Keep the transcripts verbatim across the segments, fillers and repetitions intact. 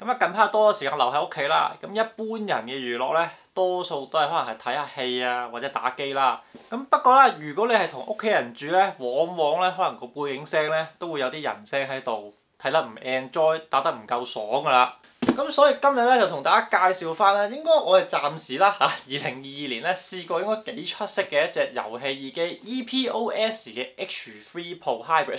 咁啊近排多咗時間留喺屋企啦，咁一般人嘅娛樂咧，多數都係可能係睇下戲啊，或者打機啦。咁不過咧，如果你係同屋企人住咧，往往咧可能個背景聲咧都會有啲人聲喺度，睇得唔 enjoy，打得唔夠爽㗎啦。咁所以今日咧就同大家介紹翻咧，應該我哋暫時啦嚇，二零二二年咧試過應該幾出色嘅一隻遊戲耳機 E P O S 嘅 H 三 Pro Hybrid。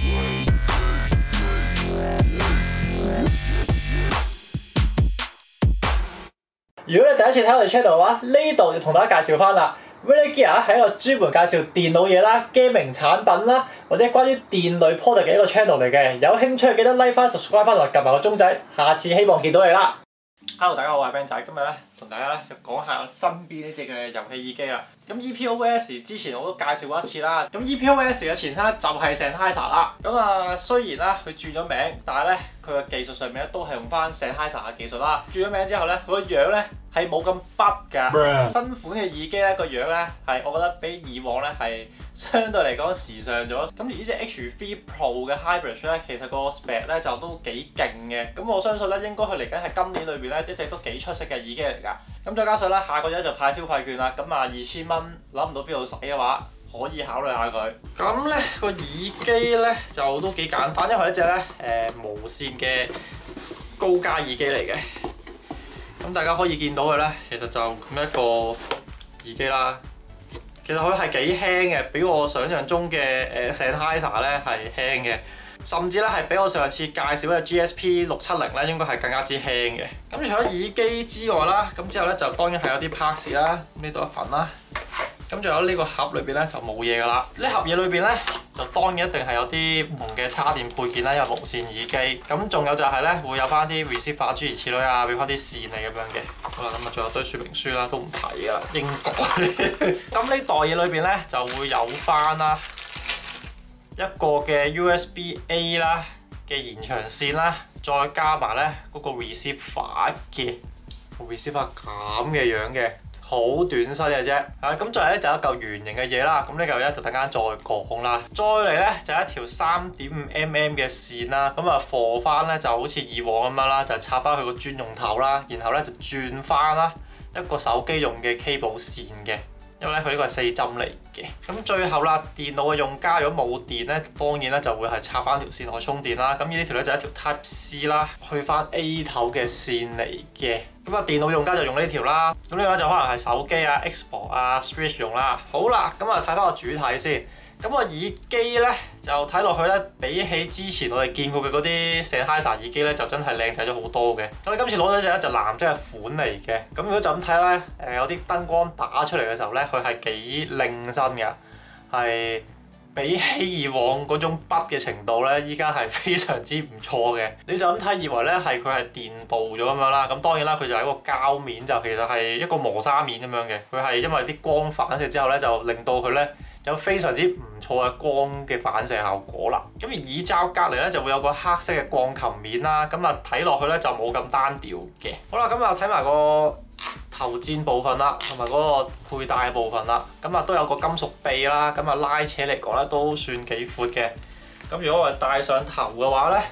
如果你第一次睇我哋 channel 嘅話，呢度就同大家介紹翻啦。Really Gear 係一個專門介紹電腦嘢啦、gaming產品啦，或者關於電類 product 嘅一個 channel 嚟嘅。有興趣記得 like 翻、subscribe 翻同埋撳埋個鐘仔，下次希望見到你啦。Hello， 大家好，我係 Ben 仔，今日咧同大家咧就講下我身邊呢隻嘅遊戲耳機啦。咁 E P O S 之前我都介紹過一次啦。咁 E P O S 嘅前身就係 Sennheiser 啦。咁啊雖然啦佢轉咗名，但係咧佢嘅技術上面咧都係用翻 Sennheiser 嘅技術啦。轉咗名之後咧，佢個樣咧係冇咁筆㗎。新款嘅耳機咧個樣咧係我覺得比以往咧係相對嚟講時尚咗。咁而呢隻 H 三 Pro 嘅 Hybrid 咧，其實個 spec 咧就都幾勁嘅。咁我相信咧應該佢嚟緊係今年裏邊咧一隻都幾出色嘅耳機嚟㗎。咁再加上咧下個月就派消費券啦，咁啊二千蚊諗唔到邊度使嘅話，可以考慮下佢。咁咧個耳機咧就都幾簡單，因為係一隻咧誒無線嘅高階耳機嚟嘅。咁大家可以見到嘅咧，其實就咁一個耳機啦。其實佢係幾輕嘅，比我想象中嘅誒 Sennheiser 咧係輕嘅。甚至咧係比我上次介紹嘅 G S P 六七零咧應該係更加之輕嘅。咁除咗耳機之外啦，咁之後咧就當然係有啲 parts 啦，呢度一份啦。咁仲有呢個盒裏邊咧就冇嘢㗎啦。呢盒嘢裏邊咧就當然一定係有啲唔同嘅插電配件啦，因為無線耳機。咁仲有就係咧會有翻啲 receiver 諸如此類啊，俾翻啲線嚟咁樣嘅。好啦，咁啊仲有堆說明書啦，都唔睇㗎啦，英國。咁呢袋嘢裏邊咧就會有翻啦。一個嘅 U S B A 啦嘅延長線啦，再加埋咧嗰個 receiver 嘅 receiver 咁嘅樣嘅，好短身嘅啫。啊，咁再嚟咧就有一嚿圓形嘅嘢啦，咁呢嚿咧就等間再講啦。再嚟咧就有一條三點五 mm 嘅線啦，咁啊貨翻咧就好似以往咁樣啦，就插翻佢個專用頭啦，然後咧就轉翻啦一個手機用嘅 cable 線嘅。因為咧佢呢個係四針嚟嘅，咁最後啦，電腦嘅用家如果冇電咧，當然咧就會係插翻條線去充電啦。咁呢條咧就係一條 Type C 啦，去翻 A 頭嘅線嚟嘅。咁啊電腦用家就用呢條啦，咁呢個就可能係手機啊、Xbox 啊、Switch 用啦。好啦，咁啊睇翻個主體先。咁個耳機咧就睇落去咧，比起之前我哋見過嘅嗰啲 Sennheiser 耳機咧，就真係靚仔咗好多嘅。咁你今次攞咗隻咧就藍色嘅款嚟嘅。咁如果就咁睇咧，誒有啲燈光打出嚟嘅時候咧，佢係幾靚身嘅，係比起以往嗰種筆嘅程度咧，依家係非常之唔錯嘅。你就咁睇以為咧係佢係電鍍咗咁樣啦，咁當然啦，佢就係一個膠面，就其實係一個磨砂面咁樣嘅。佢係因為啲光反射之後咧，就令到佢咧有非常之唔錯嘅光嘅反射效果啦。咁而耳罩隔離咧就會有個黑色嘅鋼琴面啦，咁啊睇落去咧就冇咁單調嘅。好啦，咁啊睇埋個頭墊部分啦，同埋嗰個佩戴部分啦，咁啊都有個金屬臂啦，咁啊拉扯嚟講咧都算幾闊嘅。咁如果我係戴上頭嘅話咧，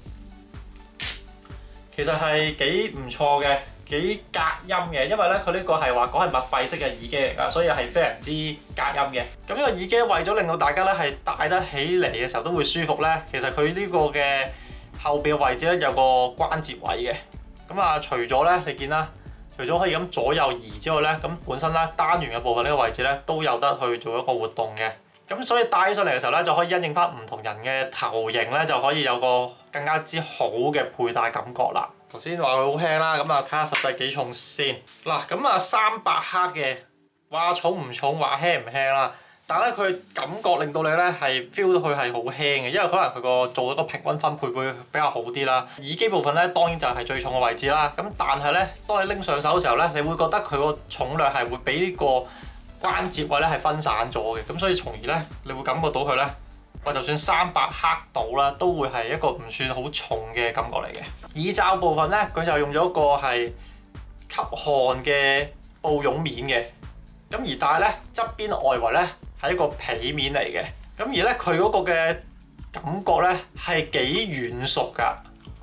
其實係幾唔錯嘅。幾隔音嘅，因為咧佢呢個係話講係密閉式嘅耳機嚟㗎，所以係非常之隔音嘅。咁呢個耳機為咗令到大家咧係戴得起嚟嘅時候都會舒服咧，其實佢呢個嘅後邊嘅位置咧有個關節位嘅。咁啊，除咗咧你見啦，除咗可以咁左右移之外咧，咁本身咧單元嘅部分呢個位置咧都有得去做一個活動嘅。咁所以戴起上嚟嘅時候咧，就可以因應翻唔同人嘅頭型咧，就可以有個更加之好嘅佩戴感覺啦。頭先話佢好輕啦，咁啊睇下實際幾重先。嗱，咁啊三百克嘅，話重唔重，話輕唔輕啦。但係咧佢感覺令到你咧係 feel 到佢係好輕嘅，因為可能佢個做一個平均分配會比較好啲啦。耳機部分咧當然就係最重嘅位置啦。咁但係咧，當你拎上手嘅時候咧，你會覺得佢個重量係會比呢個關節位咧係分散咗嘅。咁所以從而咧，你會感覺到佢咧。我就算三百克到啦，都會係一個唔算好重嘅感覺嚟嘅。耳罩部分咧，佢就用咗一個係吸汗嘅布絨面嘅，咁而但係咧側邊外圍咧係一個皮面嚟嘅，咁而咧佢嗰個嘅感覺咧係幾軟熟㗎，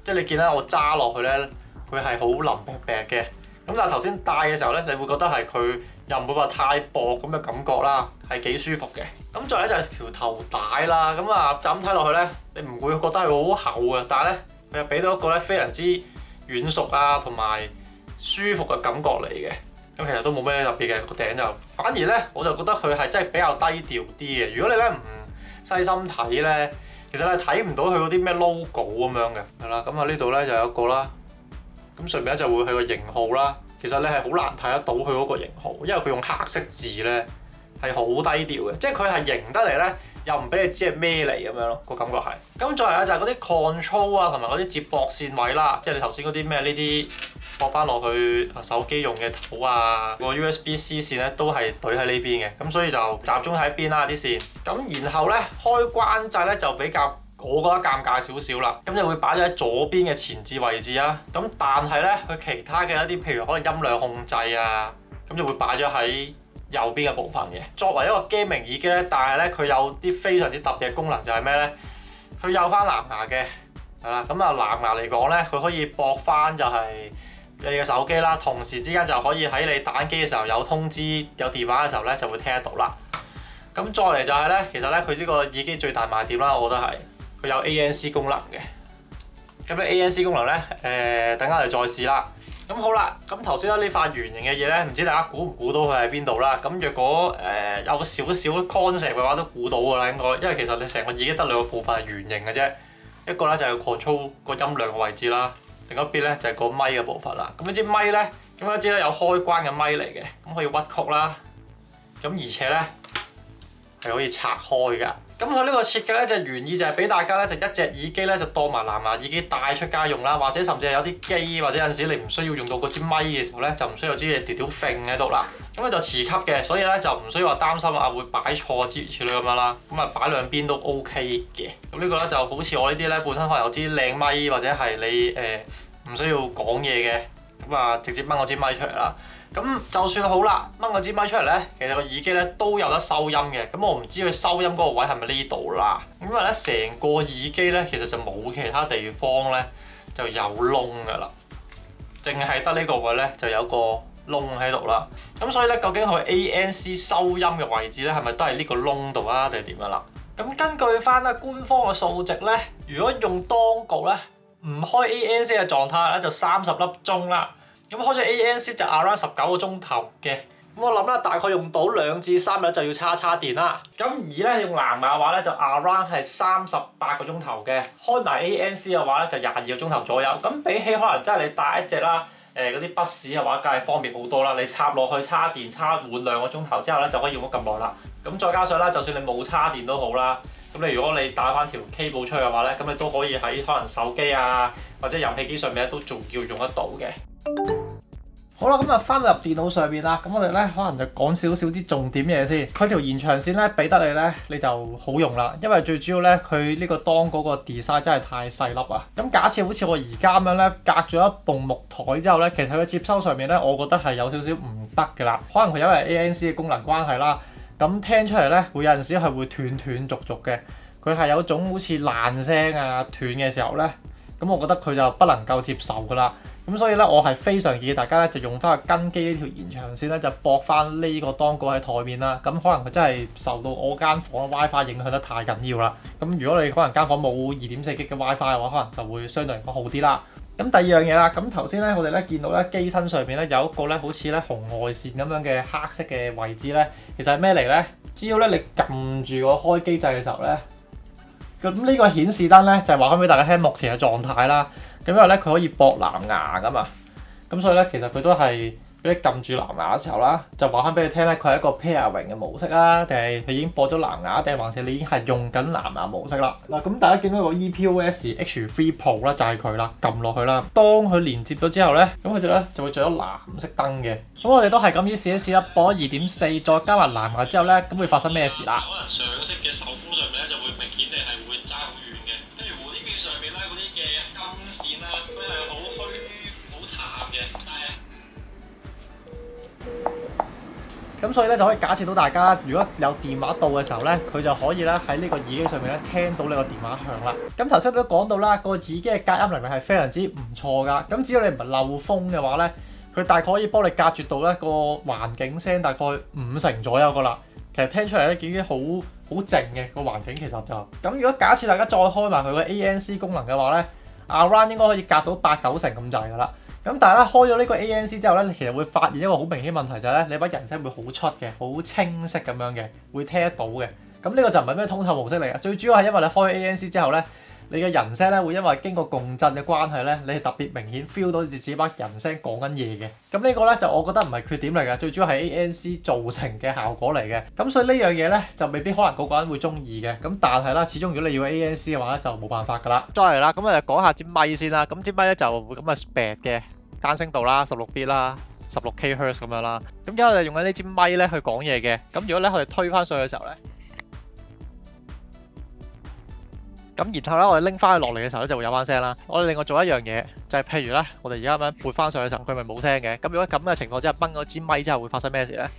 即係你見咧我揸落去咧，佢係好腍啤啤嘅。咁但係頭先戴嘅時候咧，你會覺得係佢又唔會話太薄咁嘅感覺啦，係幾舒服嘅。咁再咧就係條頭帶啦，咁啊就咁睇落去咧，你唔會覺得係好厚嘅，但係咧佢又俾到一個咧非常之軟熟啊同埋舒服嘅感覺嚟嘅。咁其實都冇咩特別嘅個頂就，反而咧我就覺得佢係真係比較低調啲嘅。如果你咧唔細心睇咧，其實你睇唔到佢嗰啲咩 logo 咁樣嘅，係啦。咁啊呢度咧就有一個啦。咁上面咧就會係個型號啦，其實你係好難睇得到佢嗰個型號，因為佢用黑色字咧係好低調嘅，即係佢係型得嚟咧，又唔俾你知係咩嚟咁樣咯，個感覺係。咁再嚟咧就係嗰啲 control 啊，同埋嗰啲接駁線位啦，即係你頭先嗰啲咩呢啲駁翻落去手機用嘅頭啊，個 U S B C 線咧都係懟喺呢邊嘅，咁所以就集中喺邊啦啲線。咁然後咧開關掣咧就比較，我覺得尷尬少少啦，咁就會擺咗喺左邊嘅前置位置啊。咁但係咧，佢其他嘅一啲，譬如可能音量控制啊，咁就會擺咗喺右邊嘅部分嘅。作為一個 gaming 耳機咧，但係咧佢有啲非常之特別嘅功能，就係咩咧？佢有翻藍牙嘅，係啦。咁啊藍牙嚟講咧，佢可以駁翻就係你嘅手機啦，同時之間就可以喺你打機嘅時候有通知、有電話嘅時候咧就會聽得到啦。咁再嚟就係咧，其實咧佢呢個耳機最大賣點啦，我覺得係。佢有 A N C 功能嘅，咁咧 A N C 功能咧，誒、呃、等間我哋再試啦。咁好啦，咁頭先咧呢塊圓形嘅嘢咧，唔知大家估唔估到佢喺邊度啦？咁若果誒、呃、有少少 concept 嘅話，都估到㗎啦應該，因為其實你成個耳機得兩個部分係圓形嘅啫，一個咧就係 control 個音量嘅位置啦，另一邊咧就係個咪嘅部分啦。咁呢支咪咧，咁呢支咧有開關嘅咪嚟嘅，咁可以屈曲啦，咁而且咧係可以拆開㗎。咁佢呢個設計咧就原意就係俾大家咧就一隻耳機咧就當埋藍牙耳機帶出街用啦，或者甚至係有啲機或者有陣時你唔需要用到嗰支咪嘅時候咧，就唔需要支嘢條條揈喺度啦。咁咧就磁吸嘅，所以咧就唔需要話擔心啊會擺錯諸如此類咁樣啦。咁啊擺兩邊都 OK 嘅。咁呢個咧就好似我呢啲咧本身可能有支靚咪或者係你誒唔需要講嘢嘅，咁啊直接掹我支咪出嚟啦。咁就算好啦，掹個支咪出嚟咧，其實個耳機咧都有得收音嘅。咁我唔知佢收音嗰個位係咪呢度啦。因為咧成個耳機咧其實就冇其他地方咧就有窿㗎啦，淨係得呢個位咧就有個窿喺度啦。咁所以咧究竟佢 A N C 收音嘅位置咧係咪都係呢個窿度啊？定係點樣啦？咁根據翻咧官方嘅數值咧，如果用當局咧唔開 A N C 嘅狀態咧就三十粒鐘啦。咁開咗 A N C 就 around 十九個鐘頭嘅，咁我諗啦，大概用到兩至三日就要叉叉電啦。咁而咧用藍牙嘅話咧就 around 係三十八個鐘頭嘅，開埋 A N C 嘅話咧就廿二個鐘頭左右。咁比起可能真係你帶一隻啦，誒嗰啲筆士嘅話，梗係方便好多啦。你插落去叉電叉滿兩個鐘頭之後咧就可以用咗咁耐啦。咁再加上啦，就算你冇叉電都好啦，咁你如果你帶翻條 cable 出去嘅話咧，咁你都可以喺可能手機啊或者遊戲機上面咧都仲要用得到嘅。好啦，咁啊翻到入電腦上面啦，咁我哋咧可能就講少少啲重點嘢先。佢條延長線咧俾得你咧，你就好用啦。因為最主要咧，佢呢個當嗰個 design 真係太細粒啊。咁假設好似我而家咁樣咧，隔咗一埲木台之後咧，其實佢接收上面咧，我覺得係有少少唔得㗎啦。可能佢因為 A N C 嘅功能關係啦，咁聽出嚟咧會有陣時係會斷斷續續嘅。佢係有種好似爛聲啊斷嘅時候咧，咁我覺得佢就不能夠接受㗎啦。咁所以咧，我係非常建議大家咧，就用翻個根基呢條延長線咧，就駁翻呢個當個喺台面啦。咁可能佢真係受到我間房 WiFi 影響得太緊要啦。咁如果你可能間房冇二點四 G 嘅 WiFi 嘅話，可能就會相對嚟講好啲啦。咁第二樣嘢啦，咁頭先咧我哋咧見到咧機身上面咧有一個咧好似咧紅外線咁樣嘅黑色嘅位置咧，其實係咩嚟咧？只要咧你撳住個開機掣嘅時候咧，咁呢個顯示燈咧就係話翻俾大家聽目前嘅狀態啦。咁因為咧佢可以駁藍牙噶嘛，咁所以咧其實佢都係俾你撳住藍牙嘅時候啦，就話翻俾你聽咧，佢係一個 pairing 嘅模式啦，定係佢已經駁咗藍牙，定係還是你已經係用緊藍牙模式啦？嗱，咁大家見到個 E P O S H 三 Pro 啦，就係佢啦，撳落去啦。當佢連接咗之後咧，咁佢就咧就會着咗藍色燈嘅。咁我哋都係咁樣試一試啦，駁咗二點四，再加埋藍牙之後咧，咁會發生咩事啦？ 可能上色嘅手工上面咧就會明顯地係會爭好遠嘅，譬如蝴蝶機上面咧嗰啲嘅金線啦，佢係好虛好淡嘅，但係咁咁所以咧就可以假設到大家如果有電話到嘅時候咧，佢就可以咧喺呢個耳機上面咧聽到你個電話響啦。咁頭先都講到啦，個耳機嘅隔音能力係非常之唔錯噶。咁只要你唔係漏風嘅話咧，佢大概可以幫你隔絕到咧個環境聲大概五成左右噶啦。其實聽出嚟咧已經好好靜嘅個環境，其實就咁。如果假設大家再開埋佢個 A N C 功能嘅話咧 ，Around 應該可以隔到八九成咁滯噶啦。咁但係咧開咗呢個 A N C 之後咧，你其實會發現一個好明顯問題就係咧，你把人聲會好出嘅，好清晰咁樣嘅，會聽得到嘅。咁呢個就唔係咩通透模式嚟嘅，最主要係因為你開 A N C 之後咧，你嘅人聲咧會因為經過共振嘅關係咧，你係特別明顯 feel 到自己把人聲講緊嘢嘅。咁呢個咧就我覺得唔係缺點嚟嘅，最主要係 A N C 造成嘅效果嚟嘅。咁所以呢樣嘢咧就未必可能個個人會中意嘅。咁但係啦，始終如果你要 A N C 嘅話咧，就冇辦法㗎啦。再嚟啦，咁啊講下支咪先啦。咁支咪咧就咁啊 spec 嘅。單聲道啦，十六 bit 啦，十六 K hertz 咁樣啦。咁而家我哋用緊呢支咪咧去講嘢嘅。咁如果咧我哋推翻上去嘅時候咧，咁然後咧我哋拎翻佢落嚟嘅時候咧就會有翻聲啦。我哋另外做一樣嘢，就係譬如咧，我哋而家咁樣撥翻上去嘅時候，佢咪冇聲嘅。咁如果咁嘅情況之下，掹咗支咪之後會發生咩事咧？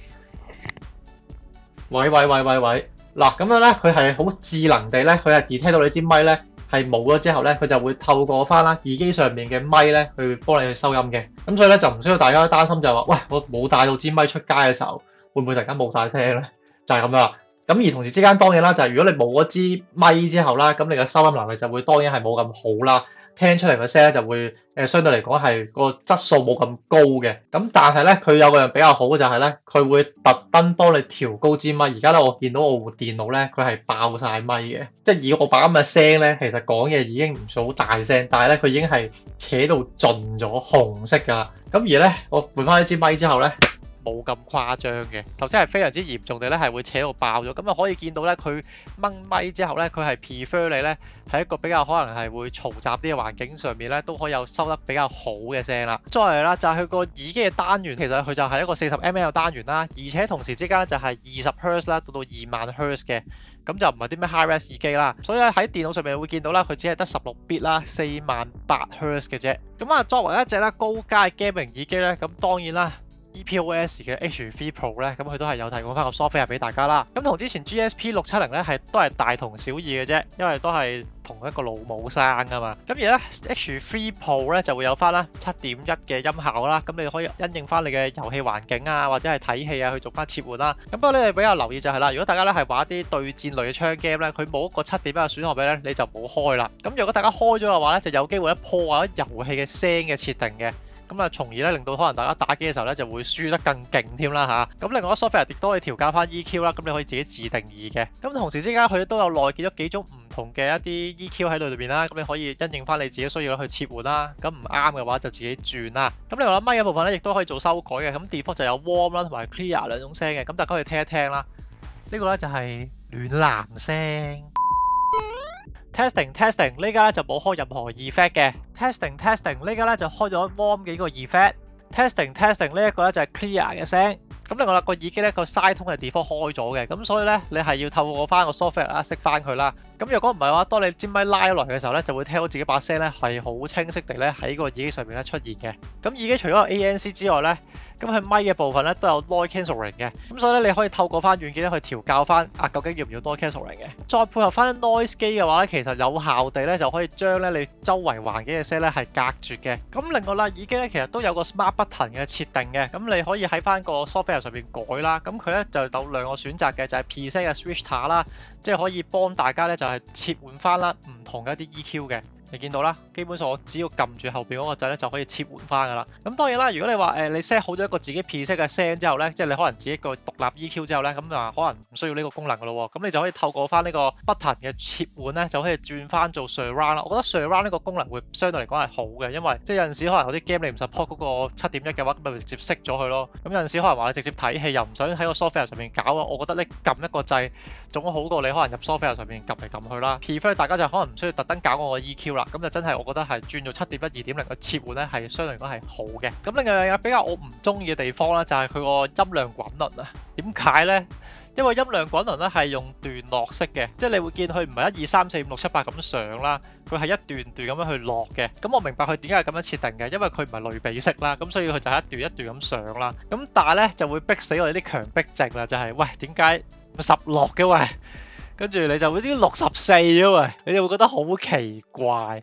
喂喂喂喂喂！嗱咁樣咧，佢係好智能地咧，佢係 detect 到你支咪咧。係冇咗之後咧，佢就會透過翻啦耳機上面嘅咪咧，去幫你去收音嘅。咁所以咧就唔需要大家擔心就話，喂，我冇帶到支咪出街嘅時候，會唔會突然間冇晒聲咧？就係咁樣啦。咁而同時之間當然啦，就係如果你冇嗰支咪之後啦，咁你嘅收音能力就會當然係冇咁好啦。聽出嚟嘅聲咧就會誒、呃、相對嚟講係個質素冇咁高嘅，咁但係咧佢有個樣比較好嘅就係咧，佢會特登幫你調高支咪。而家咧我見到我部電腦咧佢係爆晒咪嘅，即係以我把咁嘅聲咧，其實講嘢已經唔算好大聲，但係咧佢已經係扯到盡咗紅色㗎啦。咁而咧我換翻呢支咪之後咧，冇咁誇張嘅，頭先係非常之嚴重地咧係會扯到爆咗，咁啊可以見到咧佢掹咪之後咧，佢係 prefer 你咧喺一個比較可能係會嘈雜啲嘅環境上面咧，都可以有收得比較好嘅聲啦。再嚟啦，就係佢個耳機嘅單元，其實佢就係一個四十 M M 嘅單元啦，而且同時之間就係二十 Hertz 啦，到到二萬 Hertz 嘅，咁就唔係啲咩 high res 耳機啦。所以咧喺電腦上面會見到啦，佢只係得十六 bit 啦，四萬八 Hertz 嘅啫。咁啊，作為一隻咧高階 gaming 耳機咧，咁當然啦。E P O S 嘅 H 三 Pro 咧，咁佢都係有提供翻個 software 俾大家啦。咁同之前 G S P 六七零咧係都係大同小異嘅啫，因為都係同一個老母生噶嘛。咁而咧 H 三 Pro 咧就會有翻啦七點一嘅音效啦，咁你可以因應翻你嘅遊戲環境啊，或者係睇戲啊去做翻切換啦。咁不過咧你比較留意就係啦，如果大家咧係玩啲對戰類嘅槍 game 咧，佢冇一個七點一嘅選項俾咧，你就冇開啦。咁如果大家開咗嘅話咧，就有機會咧破壞咗遊戲嘅聲嘅設定嘅。咁啊，從而咧令到可能大家打機嘅時候咧就會輸得更勁添啦嚇。咁另外 software 亦都可以調校翻 E Q 啦，咁你可以自己自定義嘅。咁同時之間佢都有內建咗幾種唔同嘅一啲 E Q 喺度裏邊啦，咁你可以因應翻你自己需要去切換啦。咁唔啱嘅話就自己轉啦。咁另外咪嘅部分咧亦都可以做修改嘅。咁 default 就有 warm 啦同埋 clear 兩種聲嘅，咁大家可以聽一聽啦。呢個咧就係暖男聲。testing testing 呢家咧就冇開任何 effect 嘅。testing testing 呢家咧就開咗 warm 幾個 effect。testing testing 呢一個咧就係 clear 嘅聲。咁另外啦個耳機咧個 side tone 嘅 default 開咗嘅，咁所以咧你係要透過翻個 software 啦熄翻佢啦。咁若果唔係嘅話，當你支咪拉咗落嚟嘅時候咧，就會聽到自己把聲咧係好清晰地咧喺個耳機上面咧出現嘅。咁耳機除咗有 A N C 之外咧，咁佢咪嘅部分咧都有 noise cancelling 嘅。咁所以咧你可以透過翻軟件咧去調校翻啊究竟要唔要 noise cancelling 嘅。再配合翻 noise 機嘅話咧，其實有效地咧就可以將咧你周圍環境嘅聲咧係隔絕嘅。咁另外啦，耳機咧其實都有個 smart button 嘅設定嘅，咁你可以喺翻個 software 上面改啦。咁佢咧就有兩個選擇嘅，就係 preset 嘅 switcher 啦，即係可以幫大家咧就係切換翻啦唔同嘅一啲 E Q 嘅。你見到啦，基本上我只要撳住後邊嗰個掣咧就可以切換翻噶啦。咁當然啦，如果你話誒、呃、你 set 好咗一個自己 preset 嘅聲之後咧，即係你可能自己一個獨立 E Q 之後咧，咁啊可能唔需要呢個功能噶咯喎。咁你就可以透過翻呢個 button 嘅切換咧，就可以轉翻做 surround 啦。我覺得 surround 呢個功能會相對嚟講係好嘅，因為即係有陣時可能有啲 game 你唔 support 嗰個七點一嘅話，咁咪直接熄咗佢咯。咁有陣時可能話你直接睇戲又唔想喺個 software 上面搞啊，我覺得你撳一個掣總好過你可能入 software 上面撳嚟撳去啦。prefer 大家就可能唔需要特登搞我個 E Q 啦，咁就真係我覺得。都係轉做七點一、二點零嘅切換咧，係相對嚟講係好嘅。咁另外有比較我唔中意嘅地方咧，就係佢個音量滾輪啊。點解咧？ 因為音量滾輪咧係用段落式嘅，即係你會見佢唔係一二三四五六七八咁上啦，佢係一段段咁樣去落嘅。咁我明白佢點解係咁樣設定嘅，因為佢唔係類比式啦，咁所以佢就係一段一段咁上啦。咁但係咧就會逼死我哋啲強迫症啦，就係、是、喂點解十落嘅喂，跟住你就會啲六十四嘅喂，你就會覺得好奇怪。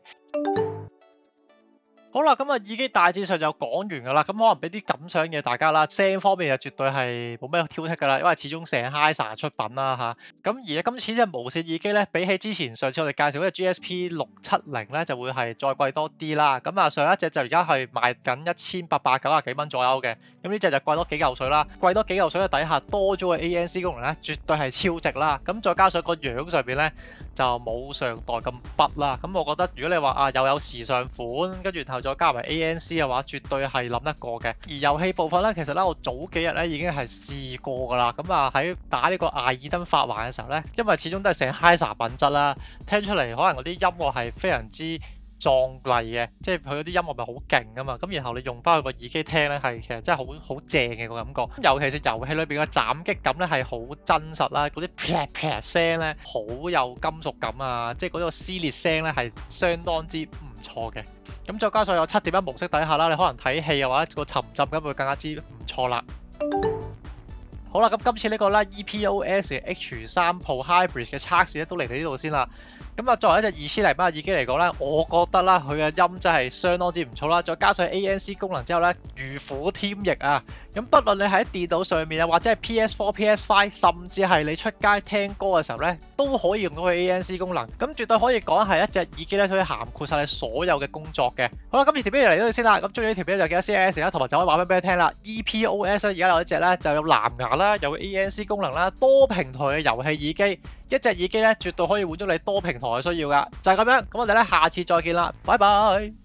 好啦，咁啊耳機大致上就講完㗎啦，咁可能俾啲感想嘅大家啦，聲方面就絕對係冇咩挑剔㗎啦，因為始終 Sennheiser 出品啦嚇。咁而今次隻無線耳機咧，比起之前上次我哋介紹嗰隻 G S P 六七零咧，就會係再貴多啲啦。咁啊上一隻就而家係賣緊一千八百九十幾蚊左右嘅，咁呢隻就貴多幾嚿水啦。貴多幾嚿水嘅底下多咗個 A N C 功能咧，絕對係超值啦。咁再加上個樣上邊咧就冇上代咁筆啦。咁我覺得如果你話啊又有時尚款，跟住然後再加埋 A N C 嘅話，絕對係諗得過嘅。而遊戲部分咧，其實咧我早幾日咧已經係試過噶啦。咁啊喺打呢個艾爾登法環嘅時候咧，因為始終都係Sennheiser品質啦，聽出嚟可能嗰啲音樂係非常之壯麗嘅，即係佢嗰啲音樂咪好勁噶嘛。咁然後你用翻佢個耳機聽咧，係其實真係好好正嘅個感覺。尤其是遊戲裏邊嘅斬擊感咧係好真實啦，嗰啲啪啪聲咧好有金屬感啊，即係嗰個撕裂聲咧係相當之唔錯嘅。咁再加上有七點一模式底下啦，你可能睇戲嘅話，個沉浸感會更加之唔錯啦。好啦，咁今次呢個咧 E P O S H 三 Pro Hybrid 嘅測試咧都嚟到呢度先啦。咁啊，作為一隻二千零蚊嘅耳機嚟講咧，我覺得啦，佢嘅音真係相當之唔錯啦。再加上 A N C 功能之後咧，如虎添翼啊！咁不論你喺電腦上面啊，或者係 P S 四、P S 五，甚至係你出街聽歌嘅時候咧，都可以用到佢 A N C 功能。咁絕對可以講係一隻耳機咧，可以涵括晒你所有嘅工作嘅。好啦，今次條片就嚟到呢度先啦。咁中意呢條片就記得 C L S 啦，同埋就可以話翻俾你聽啦。E P O S 咧而家有一隻咧就有藍牙啦，有 A N C 功能啦，多平台嘅遊戲耳機。一隻耳機咧絕對可以滿足你多平台嘅需要噶。就係咁樣，咁我哋咧下次再見啦，拜拜。